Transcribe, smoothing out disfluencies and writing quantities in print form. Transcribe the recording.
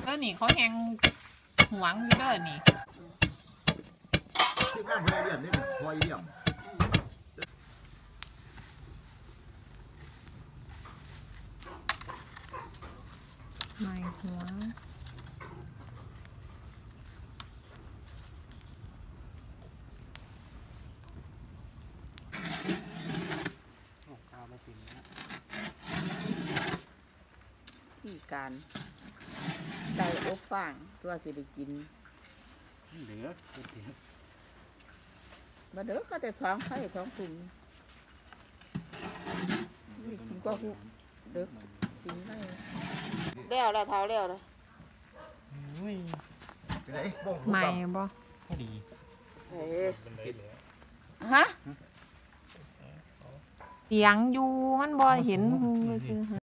แล้วนี่เขาแหงหวงอยู่เด้อนี่ที่งานพยาเรียนนี่พอเยี่ยมไม่หัวที่การไก่อบฟางตัวสิได้กินเหลือมาเด้อก็แต่ท้องไข่ท้องตุ่มนี่กินก็คุกเด้อกินได้แล้วละเท้าแล้วละใหม่บ่พอดีเฮ้ฮะเสียงอยู่มันบ่เห็นหูเลยคือ